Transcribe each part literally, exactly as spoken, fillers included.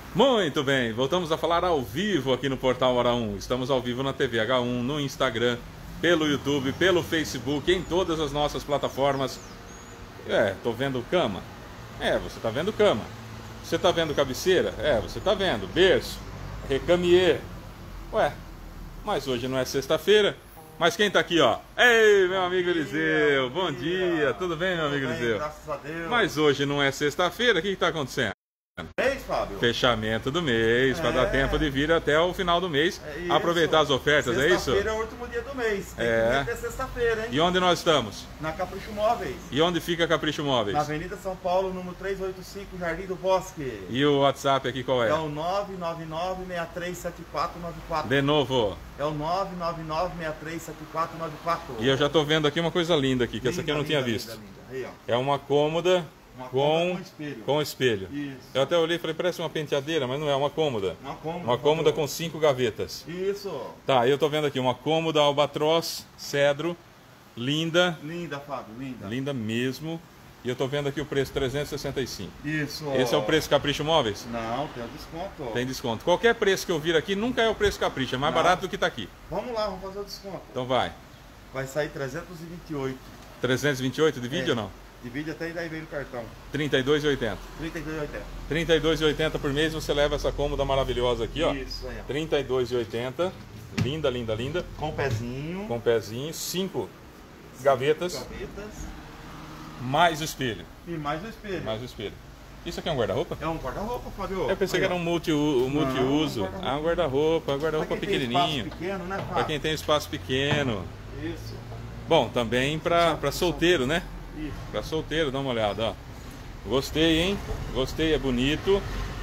Muito bem, voltamos a falar ao vivo aqui no Portal Hora um. Estamos ao vivo na T V H um, no Instagram, pelo YouTube, pelo Facebook, em todas as nossas plataformas. É, tô vendo cama. É, você tá vendo cama. Você tá vendo cabeceira? É, você tá vendo. Berço, recamier. Ué, mas hoje não é sexta-feira. Mas quem tá aqui, ó? Ei, meu amigo Eliseu, bom dia. Tudo bem, meu amigo Eliseu? Graças a Deus. Mas hoje não é sexta-feira, o que que tá acontecendo? Mês, Fábio? Fechamento do mês, para É. dar tempo de vir até o final do mês, É isso. aproveitar as ofertas, é isso? Sexta-feira é o último dia do mês. Tem É. que vir até sexta-feira, hein? E onde nós estamos? Na Capricho Móveis. E onde fica Capricho Móveis? Na Avenida São Paulo, número trezentos e oitenta e cinco, Jardim do Bosque. E o WhatsApp aqui qual é? É o nove nove nove, seis três sete quatro nove quatro. De novo. É o nove nove nove, seis três sete quatro nove quatro. E eu já tô vendo aqui uma coisa linda aqui, que essa aqui eu não Linda, tinha linda, visto. linda, linda. Aí, ó. É uma cômoda Uma com, cômoda com espelho. com espelho. Isso. Eu até olhei e falei, parece uma penteadeira, mas não é, uma cômoda. Uma cômoda. Uma cômoda Fábio. com cinco gavetas. Isso. Tá, eu tô vendo aqui uma cômoda albatroz, cedro, linda, Linda, Fábio, linda. linda mesmo. E eu tô vendo aqui o preço trezentos e sessenta e cinco. Isso. Esse é o preço Capricho Móveis? Não, tem um desconto. Tem desconto. Qualquer preço que eu vir aqui nunca é o preço Capricho, é mais Não. barato do que tá aqui. Vamos lá, vamos fazer o desconto. Então vai. Vai sair trezentos e vinte e oito. trezentos e vinte e oito de vídeo É. ou não? Divide até e daí vem no cartão. trinta e dois e oitenta. trinta e dois e oitenta. trinta e dois e oitenta por mês você leva essa cômoda maravilhosa aqui, ó. Isso aí, ó. trinta e dois e oitenta. Linda, linda, linda. Com pezinho. Com pezinho, cinco gavetas, Gavetas. mais o espelho. E mais o espelho. Mais o espelho. Isso aqui é um guarda-roupa? É um guarda-roupa, Fábio. Eu pensei que era um multi- um multiuso. Não, um Ah, um guarda-roupa, um guarda-roupa Pra quem tem pequenininho. espaço pequeno, né, Fábio? Para quem tem espaço pequeno. Isso. Bom, também para para solteiro, né? Isso. Para solteiro, dá uma olhada, ó. Gostei, hein? Gostei, é bonito.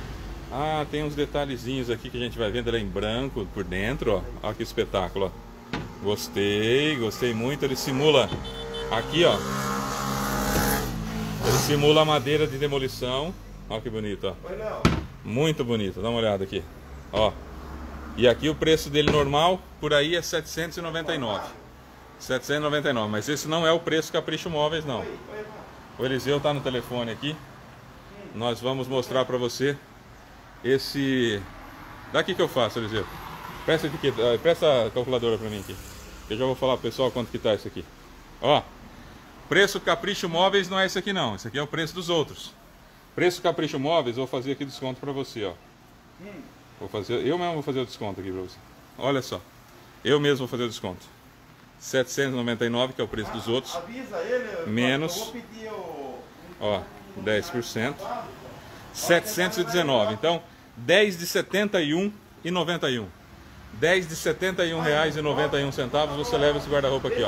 Ah, tem uns detalhezinhos aqui que a gente vai vendo, ele é em branco por dentro, ó. Olha que espetáculo, ó. Gostei, gostei muito. Ele simula aqui, ó. Ele simula a madeira de demolição. Olha que bonito, ó. Oi, Léo. Muito bonito, dá uma olhada aqui. Ó. E aqui o preço dele normal, por aí é setecentos e noventa e nove. setecentos e noventa e nove, mas esse não é o preço Capricho Móveis, não. Oi, oi, irmão. O Eliseu tá no telefone aqui. Nós vamos mostrar para você esse... Daqui que eu faço, Eliseu. Presta, aqui, eh, presta a calculadora para mim aqui. Eu já vou falar pro pessoal quanto que tá isso aqui. Ó. Preço Capricho Móveis não é esse aqui não. Esse aqui é o preço dos outros. Preço Capricho Móveis, vou fazer aqui desconto para você, ó. Vou fazer, eu mesmo vou fazer o desconto aqui para você. Olha só. Eu mesmo vou fazer o desconto. setecentos e noventa e nove, que é o preço dos outros. Avisa ele. Menos. Eu vou pedir o... Ó, dez por cento. setecentos e dezenove. Então, dez de setenta e um e noventa e um. dez de setenta e um reais e noventa e um centavos, você leva esse guarda-roupa aqui, ó.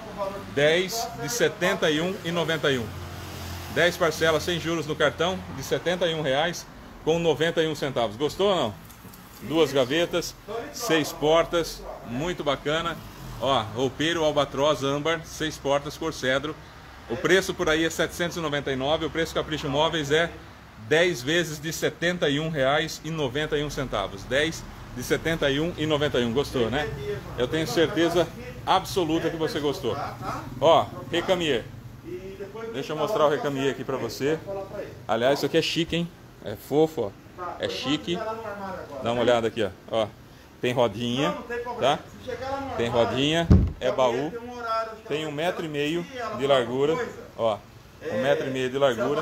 dez de setenta e um e noventa e um. dez parcelas sem juros no cartão de setenta e um reais com noventa e um centavos. Gostou ou não? Duas gavetas, seis portas, muito bacana. Ó, roupeiro albatroz âmbar, seis portas, cor cedro. O preço por aí é setecentos e noventa e nove, o preço Capricho Móveis é dez vezes de setenta e um reais e noventa e um centavos. dez de setenta e um e noventa e um. Gostou, né? Eu tenho certeza absoluta que você gostou. Ó, recamier. Deixa eu mostrar o recamier aqui pra você. Aliás, isso aqui é chique, hein? É fofo, ó. É chique. Dá uma olhada aqui, ó. Ó, tem rodinha, tá? Tem rodinha, é baú. Tem um metro e meio de largura. Ó, um metro e meio de largura.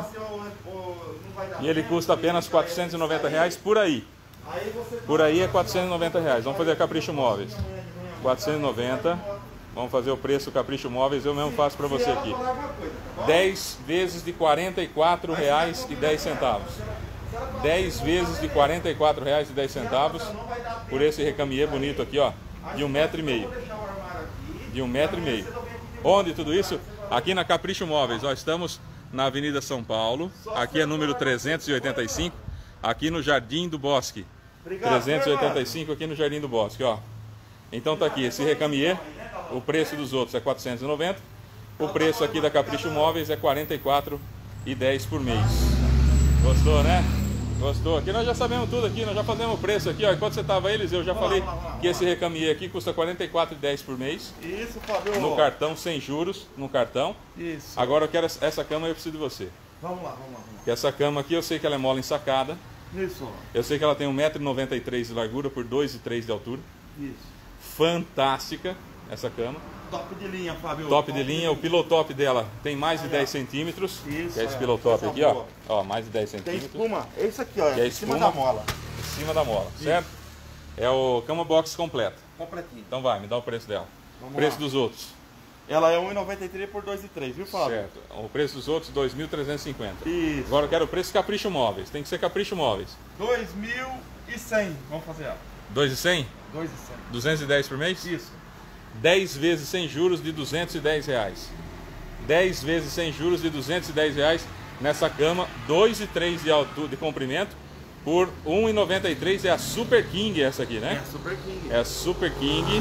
E ele custa apenas quatrocentos e noventa reais por aí. Por aí é quatrocentos e noventa reais. Vamos fazer a Capricho Móveis. quatrocentos e noventa. Vamos fazer o preço Capricho Móveis. Eu mesmo faço para você aqui. dez vezes de quarenta e quatro reais e dez centavos. dez vezes de quarenta e quatro reais e dez centavos. Por esse recamier bonito aqui, ó. De um metro e meio. De um metro e meio. Onde tudo isso? Aqui na Capricho Móveis. Ó, estamos na Avenida São Paulo. Aqui é número trezentos e oitenta e cinco. Aqui no Jardim do Bosque. trezentos e oitenta e cinco aqui no Jardim do Bosque, ó. Então tá aqui, esse recamier, o preço dos outros é quatrocentos e noventa. O preço aqui da Capricho Móveis é quarenta e quatro reais e dez por mês. Gostou, né? Gostou? Aqui nós já sabemos tudo aqui, nós já fazemos o preço aqui, ó. Enquanto você tava aí, Eliseu, eu já falei que esse recamier aqui custa quarenta e quatro reais e dez por mês. Isso, Fábio. No cartão, sem juros, no cartão. Isso. Agora eu quero essa cama, eu preciso de você. Vamos lá, vamos lá. Vamos lá. Que essa cama aqui, eu sei que ela é mola ensacada. Isso. Eu sei que ela tem um metro e noventa e três de largura por dois e três de altura. Isso. Fantástica essa cama. Top de linha, Fábio. Top de linha. O pilotop dela tem mais de Aí, dez ó. centímetros. Isso, Que é esse é. pilotop Essa aqui, ó. boa. Ó, mais de dez Tem centímetros. espuma. É isso aqui, ó. Que é em cima espuma. da mola. Em cima da mola, certo? É o cama box completa. Completinho. Então vai, me dá o preço dela. Vamos Preço lá. dos outros. Ela é um e noventa e três por dois e três, viu, Fábio? Certo. O preço dos outros, dois mil trezentos e cinquenta. Isso. Agora eu quero o preço Capricho Móveis. Tem que ser Capricho Móveis. dois mil e cem. Vamos fazer ela. dois mil e cem? dois mil e cem. duzentos e dez por mês? Isso. dez vezes sem juros de duzentos e dez reais. dez vezes sem juros de duzentos e dez reais nessa cama, dois e três de altura de comprimento por um e noventa e três. É a Super King essa aqui, É né? a Super King. É a Super King,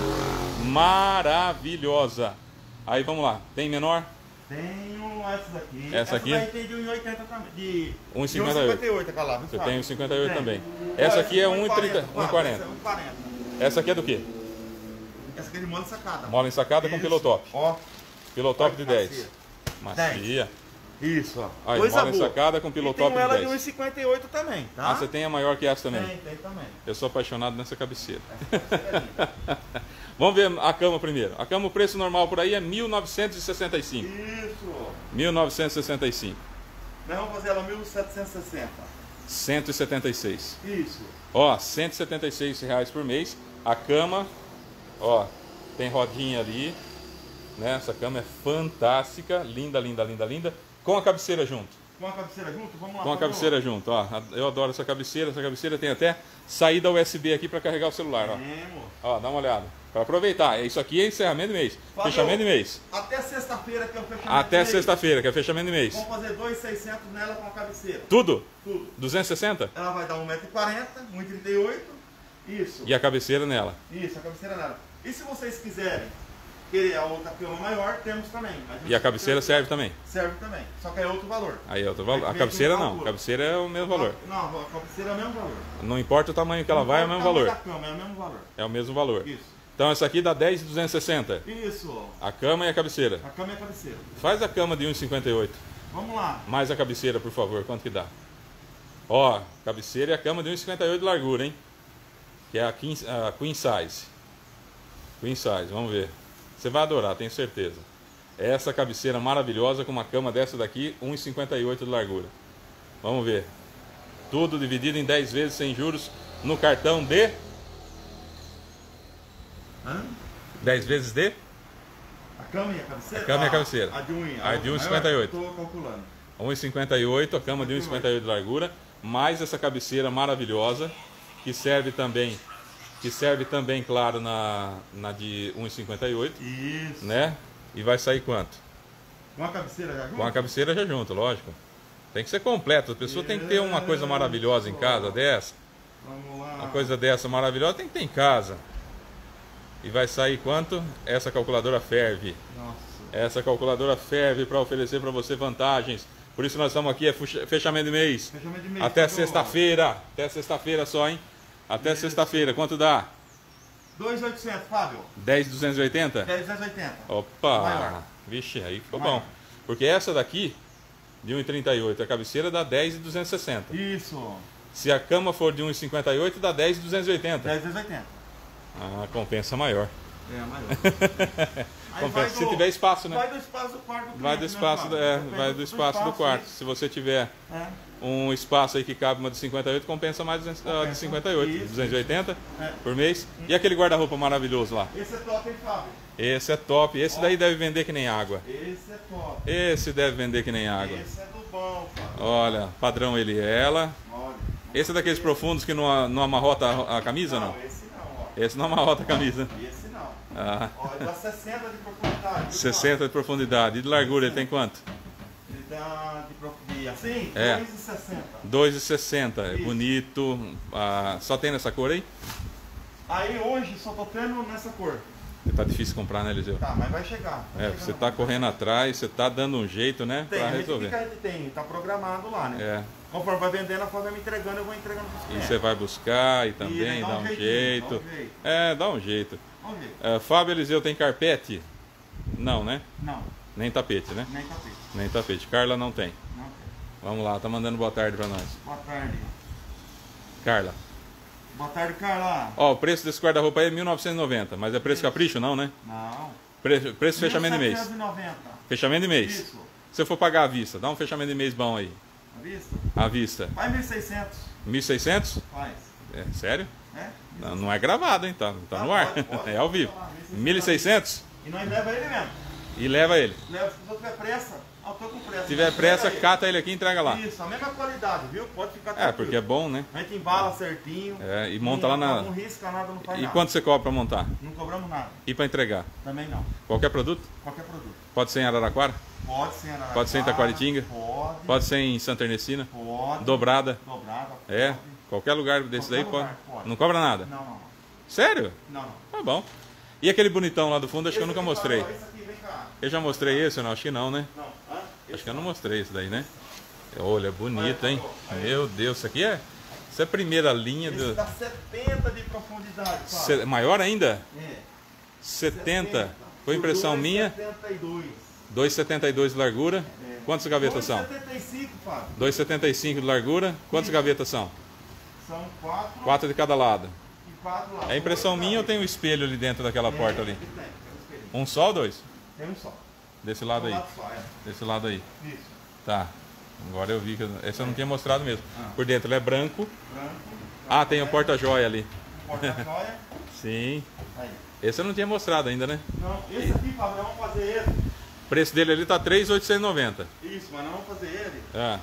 maravilhosa. Aí vamos lá, tem menor? Tenho essas daqui. Essa aqui? daí tem de um e oitenta também. De um e cinquenta e oito. de um e cinquenta e oito aquela lá, viu, Você Fábio? tem o cinquenta e oito Tem. também. Essa aqui é um e trinta, um e quarenta. Essa é um e quarenta. Essa aqui é do quê? Essa aqui é de mola sacada. Mola ensacada com Isso. pilotop. Ó. Pilotop de dez. Macia. Macia. Isso, ó. Aí, Coisa mola boa. ensacada com E pilotop tenho ela de de um e dez. cinquenta e oito também, tá? Ah, você tem a maior que essa também? Tem, tem também. Eu sou apaixonado nessa cabeceira. Essa é linda. Vamos ver a cama primeiro. A cama, o preço normal por aí é mil novecentos e sessenta e cinco. Isso. mil novecentos e sessenta e cinco. Nós vamos fazer ela mil setecentos e sessenta. cento e setenta e seis. Isso. Ó, cento e setenta e seis reais por mês. A cama, ó, tem rodinha ali, né? Essa cama é fantástica, linda, linda, linda, linda. Com a cabeceira junto. Com a cabeceira junto? Vamos lá. Com a por cabeceira junto, ó. Eu adoro essa cabeceira. Essa cabeceira tem até saída U S B aqui para carregar o celular, ó. favor. Temos. Ó, dá uma olhada. Para aproveitar. Isso aqui é encerramento de mês. Fábio, Fechamento de mês. Até sexta-feira que é o fechamento. Até dele. sexta-feira, que é fechamento de mês. Vamos fazer dois mil e seiscentos nela com a cabeceira. Tudo? Tudo. duzentos e sessenta? Ela vai dar um metro e quarenta, um e trinta e oito. Isso. E a cabeceira nela. Isso, a cabeceira nela. E se vocês quiserem querer a outra cama maior, temos também. gente E a cabeceira serve também. Serve também. Só que é outro valor. Aí é outro valor. A Aí cabeceira vem com não. A altura. cabeceira é o mesmo valor. Não, a cabeceira é o mesmo valor. Não importa o tamanho que ela vai, é o mesmo tamanho valor. da cama, é o mesmo valor. É o mesmo valor. Isso. Então essa aqui dá dez de duzentos e sessenta. Isso. A cama e a cabeceira. A cama e a cabeceira. Faz a cama de um e cinquenta e oito. Vamos lá. Mais a cabeceira, por favor. Quanto que dá? Ó, cabeceira e a cama de um e cinquenta e oito de largura, hein? Que é a Queen, a Queen Size. Queen Size, vamos ver. Você vai adorar, tenho certeza. Essa cabeceira maravilhosa com uma cama dessa daqui, um e cinquenta e oito de largura. Vamos ver. Tudo dividido em dez vezes sem juros no cartão de... Hã? dez vezes de? A cama e a cabeceira? A cama e a Ah, cabeceira. A de um e A de um e cinquenta e oito. Estou calculando. um e cinquenta e oito, a cama de um e cinquenta e oito de largura, mais essa cabeceira maravilhosa, que serve também, que serve também, claro, na, na de um e cinquenta e oito, Isso. né? E vai sair quanto? Com a cabeceira já junto? Com a cabeceira já junto, lógico. Tem que ser completo, a pessoa tem que ter uma coisa maravilhosa em casa dessa, Vamos lá. uma coisa dessa maravilhosa tem que ter em casa. E vai sair quanto? Essa calculadora ferve. Nossa. Essa calculadora ferve para oferecer para você vantagens. Por isso nós estamos aqui, é fechamento de mês. Fechamento de mês. Até Fábio. sexta-feira. Até sexta-feira só, hein? Até Isso. sexta-feira. Quanto dá? dois mil e oitocentos, Fábio. dez mil duzentos e oitenta? dez mil duzentos e oitenta. Opa! Maior. Vixe, aí ficou Maior. bom. Porque essa daqui, de um e trinta e oito, a cabeceira dá dez mil duzentos e sessenta. Isso. Se a cama for de um e cinquenta e oito, dá dez mil duzentos e oitenta. dez mil duzentos e oitenta. Ah, compensa maior. É, maior. Aí vai Compensa. Se do- tiver espaço, né? Vai do espaço do quarto do Vai do cliente, né, espaço, Fábio? é, Depende vai do espaço do quarto. aí. Se você tiver É. um espaço aí que cabe uma de cinquenta e oito, compensa mais a de Compensa. cinquenta e oito, Isso, duzentos e oitenta É. por mês. E aquele guarda-roupa maravilhoso lá? Esse é top, hein, Fábio? Esse é top. Esse daí deve vender que nem água. Esse é top. Esse deve vender que nem água. Esse é do bom, Fábio. Olha, padrão ele e ela. Olha. Esse é daqueles profundos que não, não amarrota a a camisa, não? Não, esse não, ó. Esse não amarrota a camisa. Esse não. Ah, Ó, ele dá sessenta de profundidade. viu, sessenta de profundidade. E de largura ele tem quanto? Fábio? Ele dá de profundidade. Assim? É. dois e sessenta. dois e sessenta. É Isso. bonito. Ah, só tem nessa cor aí? Aí hoje só tô tendo nessa cor. Tá difícil comprar, né, Eliseu? Tá, mas vai chegar. Vai É, chegar você na tá compra. correndo atrás, você tá dando um jeito, né, Tem, pra a gente resolver. fica- a gente tem, tá programado lá, né? É, Conforme vai vendendo, a forma vai me entregando, eu vou entregando pros e clientes. você vai buscar e também dá dá um um jeitinho, jeito. dá um jeito. É, dá um jeito. Vamos ver. É, Fábio Eliseu tem carpete? Não, né? Não, Nem tapete, né? nem tapete. Nem tapete. Carla não tem. Não tem. Vamos lá, tá mandando boa tarde pra nós. Boa tarde. Carla. Boa tarde, Carla. Ó, o preço desse guarda-roupa aí é mil novecentos e noventa, mas é preço capricho não, né? Não. Preço, preço fechamento de mês. mil setecentos e noventa. Fechamento de mês. Isso. Se eu for pagar à vista, dá um fechamento de mês bom aí. À vista? À vista. Faz mil e seiscentos. mil e seiscentos? Faz. É, sério? É? Não, não é gravado, hein? Tá, tá no Ah, ar. pode, pode. É ao vivo. mil e seiscentos? E nós leva ele mesmo. E leva ele. Leva, se você tiver pressa, eu tô com pressa. Se tiver pressa, Pega cata ele aqui e entrega lá. Isso, a mesma qualidade, viu? Pode ficar É, tranquilo. porque é bom, né? A gente embala certinho. É, e monta não, lá na... Não risca nada, não faz E nada. quanto você cobra pra montar? Não cobramos nada. E pra entregar? Também não. Qualquer produto? Qualquer produto. Pode ser em Araraquara? Pode ser em Araraquara. Pode ser em Taquaritinga? Pode. Pode ser em Santa Ernestina? Pode. Dobrada? Dobrada. É? Pode. Qualquer lugar desse Qualquer daí pode. lugar, pode. Não cobra nada? Não, não. Sério? Não, não. Tá bom. E aquele bonitão lá do fundo, acho que eu Esse nunca aqui, mostrei. ó, esse aqui, vem cá. Eu já mostrei esse ou não? Acho que não, né? Não. Hã? Acho que eu não mostrei esse daí, né? Olha, bonito, hein? Meu Deus, isso aqui é... Isso é a primeira linha Esse do... dá setenta de profundidade, sabe? Se- Maior ainda? É. setenta. Foi impressão minha. setenta e dois. dois e setenta e dois de largura. É. Quantas gavetas são? dois e setenta e cinco, Fábio. dois e setenta e cinco de largura. Quantas gavetas são? São quatro. Quatro de cada lado. E quatro lá. É impressão minha ou tem um espelho ali dentro daquela porta ali? Tem, tem um espelhinho. Um só ou dois? Tem um só. Desse lado Um aí. lado só, é. Desse lado aí. Isso. Tá. Agora eu vi que... Esse eu não tinha mostrado mesmo. Ah. Por dentro ele é branco. Branco. Ah, tem o porta-joia ali. Porta-joia. Sim. Aí. Esse eu não tinha mostrado ainda, né? Não, esse aqui, Fábio, nós vamos fazer ele. O preço dele ali tá três mil oitocentos e noventa. Isso, mas nós vamos fazer ele. É.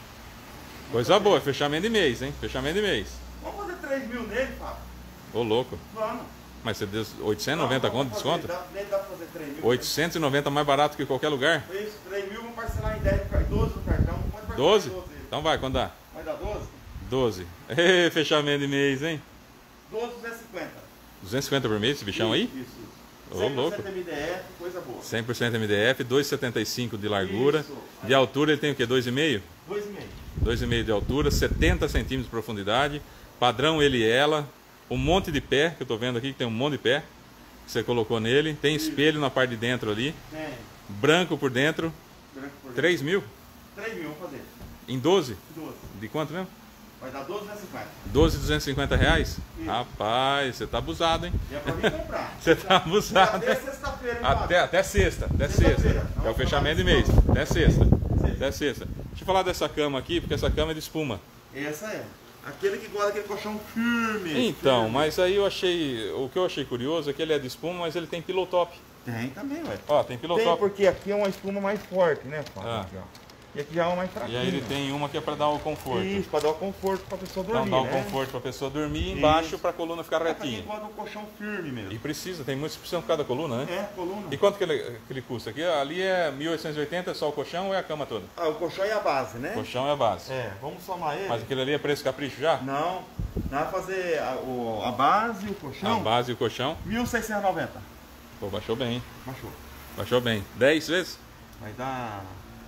Coisa boa, fechamento de mês, hein? Fechamento de mês. Vamos fazer três mil nele, Fábio. Ô, louco. Vamos. Mas você deu oitocentos e noventa conto de Vamos fazer, desconto? Dá, nele dá pra fazer três mil. oitocentos e noventa mais barato que qualquer lugar? Isso, três mil, vamos parcelar em dez, doze no cartão. Pode parcelar em doze? doze. Então vai, quando dá? Vai dar doze? doze. Ê, fechamento de mês, hein? doze, duzentos e cinquenta. duzentos e cinquenta por mês esse bichão aí? Isso, isso. Ô, cem por cento louco. M D F, coisa boa. cem por cento M D F, dois e setenta e cinco de largura. Isso. De altura ele tem o quê? dois e meio? dois e meio. dois e meio de altura, setenta centímetros de profundidade. Padrão ele e ela. Um monte de pé, que eu tô vendo aqui que tem um monte de pé. Que você colocou nele. Tem espelho na parte de dentro ali. Tem. Branco por dentro. Branco por dentro. três mil? três mil, vamos fazer. Em doze? doze. De quanto mesmo? Vai dar doze, duzentos e cinquenta. doze mil duzentos e cinquenta reais? Isso. Rapaz, você tá abusado, hein? E é pra mim comprar. Você tá abusado. Até sexta-feira, hein, Até, Fábio? até sexta, até Sexta-feira. sexta. É o Vamos fechamento de falar mês. disso. Até sexta. Sexta. Até sexta. Deixa eu falar dessa cama aqui, porque essa cama é de espuma. Essa é. Aquele que gosta daquele colchão firme. Então, firme. mas aí eu achei. O que eu achei curioso é que ele é de espuma, mas ele tem pillow top. Tem também, ué. Ó, tem pillow Tem, top. porque aqui é uma espuma mais forte, né, Fábio? Ah. Aqui, ó. E aqui já é uma mais E fraquinha. aí ele tem uma que é para dar o conforto. Isso, pra dar o conforto pra pessoa dormir, Então dá o né? conforto para a pessoa dormir e embaixo Isso. para a coluna ficar É pra quem retinha. gosta do colchão firme mesmo. E precisa, tem muitos que precisam por causa da coluna, né? É, coluna. E quanto que ele, que ele custa? Aqui, ali é mil oitocentos e oitenta, é só o colchão ou é a cama toda? Ah, o colchão é a base, né? O colchão é a base. É, vamos somar ele. Mas aquele ali é preço capricho já? Não, nós vamos fazer a, o, a base e o A colchão. base e o colchão. mil seiscentos e noventa. Pô, baixou bem, hein? Baixou. Baixou bem. dez vezes? Vai dar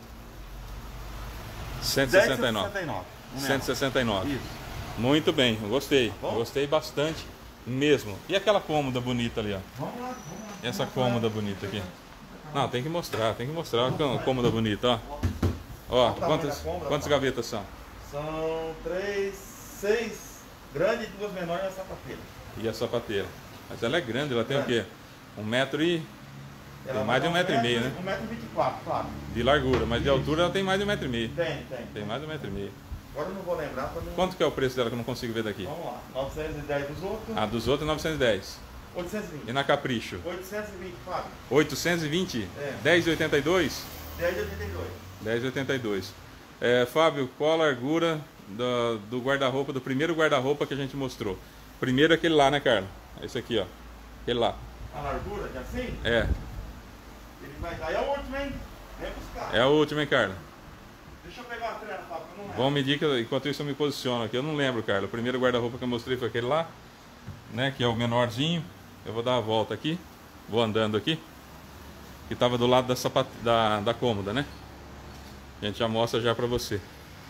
cento e dez sessenta e nove. Um cento e sessenta e nove. Isso. Muito bem, eu gostei. bom? Gostei bastante mesmo. E aquela cômoda bonita ali, ó? Vamos lá, vamos lá. E essa cômoda bonita aqui? Não, tem que mostrar, tem que mostrar a cômoda bonita, ó. Ó, quantas, quantas gavetas são? São três, seis grandes e duas menores na sapateira. E a sapateira. Mas ela é grande, ela tem o quê? Um metro e... Ela Tem vai mais de dar um metro e meio, né? Um metro e vinte e quatro, claro. de largura, mas de altura ela tem mais de um metro e meio. Tem, tem. Tem mais de um metro e meio. Agora eu não vou lembrar pra não... Quanto que é o preço dela que eu não consigo ver daqui? Vamos lá. novecentos e dez dos outros. A dos outros é novecentos e dez. oitocentos e vinte. E na Capricho? oitocentos e vinte, Fábio. oitocentos e vinte? É. dez e oitenta e dois? dez e oitenta e dois. dez e oitenta e dois. É, Fábio, qual a largura do, do guarda-roupa, do primeiro guarda-roupa que a gente mostrou? Primeiro é aquele lá, né, Carla? Esse aqui, ó. Aquele lá. A largura de assim, É. ele vai dar. É o último, hein? Vem buscar. É o último, hein, Carla? Deixa eu pegar uma trena, Fábio, que eu não lembro. Vamos medir que eu- enquanto isso eu me posiciono aqui. Eu não lembro, Carla. O primeiro guarda-roupa que eu mostrei foi aquele lá, né? Que é o menorzinho. Eu vou dar a volta aqui. Vou andando aqui. Que estava do lado da, sapat... da, da cômoda, né? A gente já mostra já pra você.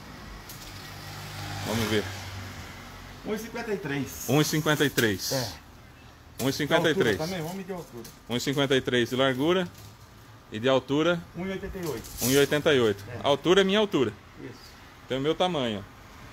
Vamos ver. um e cinquenta e três. um e cinquenta e três. É. um e cinquenta e três. Também, vamos medir a altura. um e cinquenta e três de largura. E de altura, um e oitenta e oito. um e oitenta e oito. É. A altura é minha altura. Isso. Tem o meu tamanho.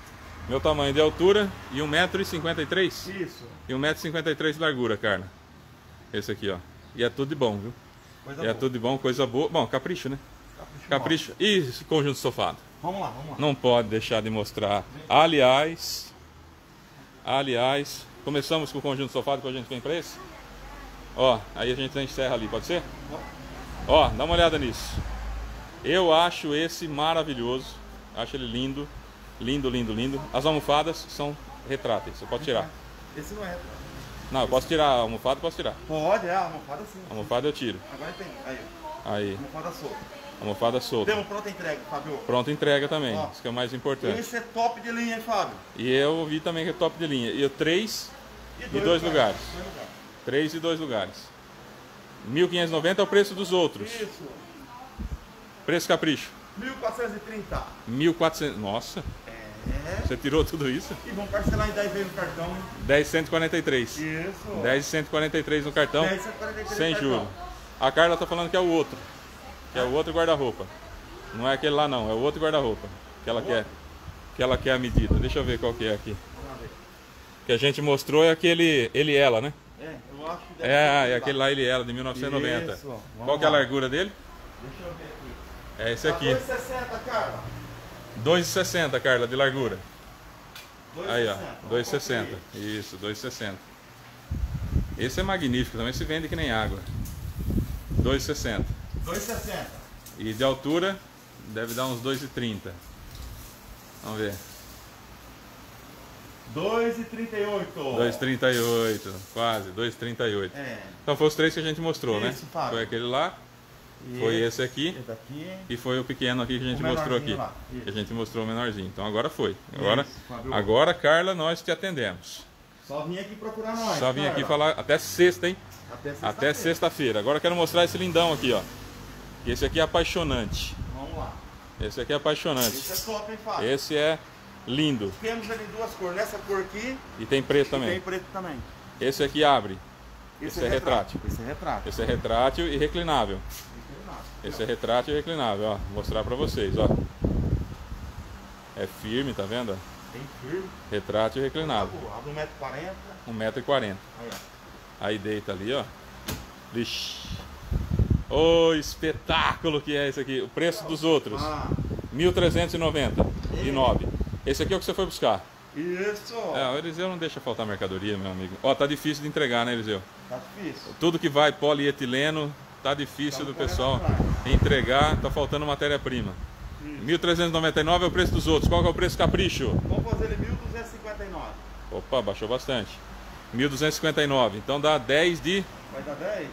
Meu tamanho de altura e um metro e cinquenta e três. Isso. E um metro e cinquenta e três de largura, Carla. Esse aqui, ó. E é tudo de bom, viu? Coisa e é boa. tudo de bom, coisa boa. Bom, capricho, né? Capricho. Capricho. E esse conjunto sofado? Vamos lá, vamos lá. Não pode deixar de mostrar. Aliás, aliás, começamos com o conjunto sofado, que a gente vem pra esse. Ó, aí a gente encerra ali, pode ser? Ó, dá uma olhada nisso. Eu acho esse maravilhoso. Acho ele lindo. Lindo, lindo, lindo. As almofadas são retráteis, você pode tirar. Esse não é. Não, eu posso tirar a almofada, posso tirar. Pode, é, a almofada sim. A almofada eu tiro. Agora tem. Aí, Aí, almofada solta. almofada solta. Temos pronta entrega, Fábio. Pronta entrega também, Ó. isso que é o mais importante. Esse é top de linha, hein, Fábio? E eu vi também que é top de linha. E eu três e dois lugares. Dois lugares. Três e dois lugares. mil quinhentos e noventa é o preço dos outros. Isso. Preço capricho. mil quatrocentos e trinta. mil e quatrocentos. Nossa, É. você tirou tudo isso? E vamos parcelar em dez vezes no cartão, hein? dez mil cento e quarenta e três. Isso. dez mil cento e quarenta e três no cartão. dez, cento e quarenta e três Sem cartão. juros. A Carla tá falando que é o outro. Que é o outro guarda-roupa. Não é aquele lá não, é o outro guarda-roupa. Que ela quer. Que ela quer a medida. Deixa eu ver qual que é aqui. Vamos ver. Que a gente mostrou é aquele ele e ela, né? É, eu acho que deve É, ser é aquele lá ele e ela de mil novecentos e noventa. Isso, vamos Qual que é a lá. largura dele? Deixa eu ver aqui. É esse Tá aqui. dois e sessenta, cara. dois e sessenta, Carla, de largura. dois e Aí, ó, sessenta. dois e Vamos sessenta. conferir. Isso, dois e sessenta. Esse é magnífico, também se vende que nem água. dois e sessenta. dois e sessenta. E de altura deve dar uns dois e trinta. Vamos ver. dois e trinta e oito. dois e trinta e oito, quase, dois e trinta e oito. É. Então foi os três que a gente mostrou, Isso, né? Fábio. Foi aquele lá, E foi esse aqui Esse daqui. e foi o pequeno aqui que a gente O mostrou aqui. menorzinho lá. Isso. Que a gente mostrou o menorzinho. Então agora foi. Agora, Isso, Fábio. agora Carla, nós te atendemos. Só vim aqui procurar nós. Só vim cara. aqui falar até sexta, hein? Até sexta. Até sexta-feira. Agora eu quero mostrar esse lindão aqui, ó. Esse aqui é apaixonante. Vamos lá. Esse aqui é apaixonante. Esse é top, hein, Fábio? Esse é lindo. Temos ali duas cores. Nessa cor aqui E tem preto e também. tem preto também. Esse aqui abre. Esse é retrátil. Esse é retrátil. Esse é retrátil e reclinável. Esse é retrátil e reclinável, ó. Vou mostrar pra vocês, ó. É firme, tá vendo? Bem firme. Retrátil e reclinável. Abre um metro e quarenta. um metro e quarenta. Aí, ó. Aí deita ali, ó. Vixe. Ô, espetáculo que é esse aqui. O preço dos outros. Ah, mil trezentos e noventa e nove. Esse aqui é o que você foi buscar. isso. É, o Eliseu não deixa faltar mercadoria, meu amigo. Ó, tá difícil de entregar, né, Eliseu? Tá difícil. Tudo que vai polietileno, tá difícil do Estamos pessoal correndo atrás. entregar, tá faltando matéria-prima. mil trezentos e noventa e nove é o preço dos outros. Qual que é o preço capricho? Vamos fazer ele mil duzentos e cinquenta e nove. Opa, baixou bastante. mil duzentos e cinquenta e nove. Então dá dez de Vai dar dez?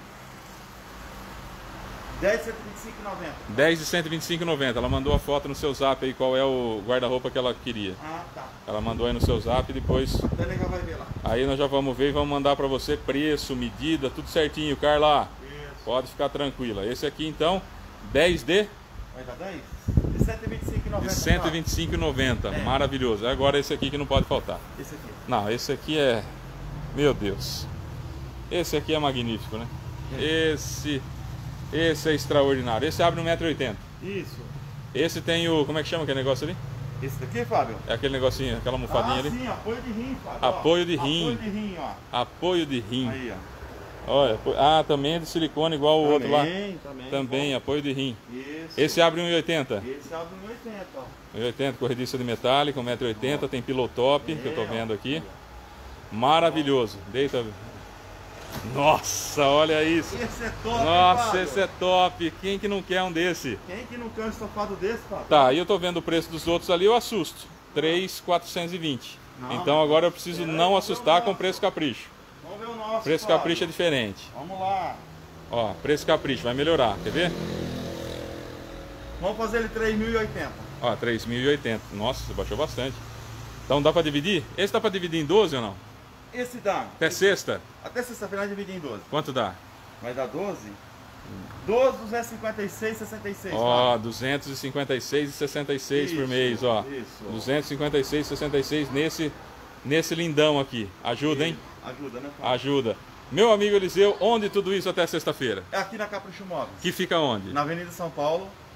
dez, cento e vinte e cinco e noventa. dez de cento e vinte e cinco e noventa. Ela mandou a foto no seu zap aí qual é o guarda-roupa que ela queria. Ah, tá. Ela mandou aí no seu zap e depois Até legal vai ver lá. aí nós já vamos ver e vamos mandar pra você preço, medida, tudo certinho, Carla. Isso. Pode ficar tranquila. Esse aqui então, dez de Vai dar dez? De cento e vinte e cinco e noventa. de cento e vinte e cinco e noventa. É. Maravilhoso. Agora esse aqui que não pode faltar. Esse aqui. Não, esse aqui é, meu Deus. Esse aqui é magnífico, né? Esse esse é extraordinário. Esse abre um metro e oitenta. Isso. Esse tem o, como é que chama aquele negócio ali? Esse daqui, Fábio? É aquele negocinho, aquela almofadinha ah, ali. sim, apoio de rim, Fábio. Apoio de ó. rim. Apoio de rim, ó. Apoio de rim. Aí, ó. Olha, ah, também é de silicone igual o outro lá. Também, também. Também, apoio de rim. Isso. Esse abre um e oitenta. Esse abre um oitenta, ó. um e oitenta, corrediça de metálica, um metro e oitenta, tem pillow top, que eu tô É, vendo ó. aqui. Maravilhoso. Deita. Nossa, olha isso. Esse é top, hein, Nossa, Fábio? esse é top. Quem que não quer um desse? Quem que não quer um estofado desse, Fábio? Tá, e eu tô vendo o preço dos outros ali, eu assusto. três mil quatrocentos e vinte. Não, Então agora eu preciso pera aí, não vamos assustar ver o com nosso. preço capricho. Vamos ver o nosso, Preço Fábio. capricho é diferente. Vamos lá. Ó, preço capricho, vai melhorar, quer ver? Vamos fazer ele três mil e oitenta. Ó, três mil e oitenta. Nossa, você baixou bastante. Então dá pra dividir? Esse dá pra dividir em doze ou não? Esse dá. Até sexta? Até sexta-feira dividir em doze. Quanto dá? Vai dar doze? doze, duzentos e cinquenta e seis, sessenta e seis. Ó, duzentos e cinquenta e seis e sessenta e seis por Isso, mês, ó. isso. duzentos e cinquenta e seis e sessenta e seis nesse, nesse lindão aqui. Ajuda, hein? Ajuda, né, Fábio? Ajuda. Meu amigo Eliseu, onde tudo isso até sexta-feira? É aqui na Capricho Móveis. Que fica onde? Na Avenida São Paulo,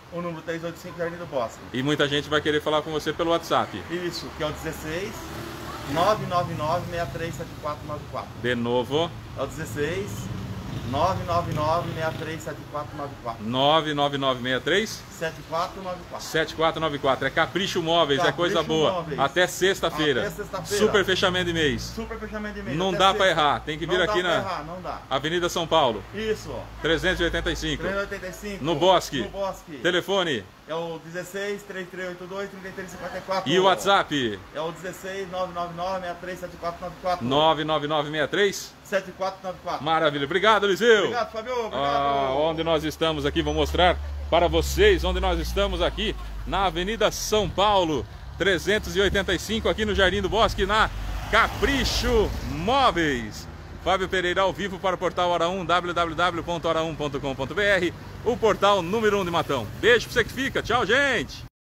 o número três oito cinco Jardim do Bosque. E muita gente vai querer falar com você pelo WhatsApp. Isso, que é o dezesseis, nove nove nove, seis três sete quatro nove quatro. De novo. É o dezesseis, nove nove nove, seis três sete quatro nove quatro. nove nove nove seis três sete quatro nove quatro. sete quatro nove quatro. É Capricho Móveis, Capricho é coisa boa. Móveis. Até sexta-feira. Até sexta-feira. Super fechamento de mês. Super fechamento de mês. Não até dá sexta. pra errar. Tem que vir não aqui dá na pra errar, não dá. Avenida São Paulo. Isso, ó. trezentos e oitenta e cinco. trezentos e oitenta e cinco. No Bosque. No Bosque. Telefone. É o dezesseis, três três oito dois, três três cinco quatro. E o WhatsApp? É o dezesseis, nove nove nove, seis três sete quatro nove quatro. nove nove nove seis três sete quatro nove quatro. Maravilha. Obrigado, Eliseu. Obrigado, Fabio. Obrigado. Ah, onde nós estamos aqui, vou mostrar para vocês onde nós estamos aqui na Avenida São Paulo, trezentos e oitenta e cinco, aqui no Jardim do Bosque, na Capricho Móveis. Fábio Pereira ao vivo para o portal Hora um, w w w ponto hora um ponto com ponto b r, o portal número um de Matão. Beijo pra você que fica. Tchau, gente.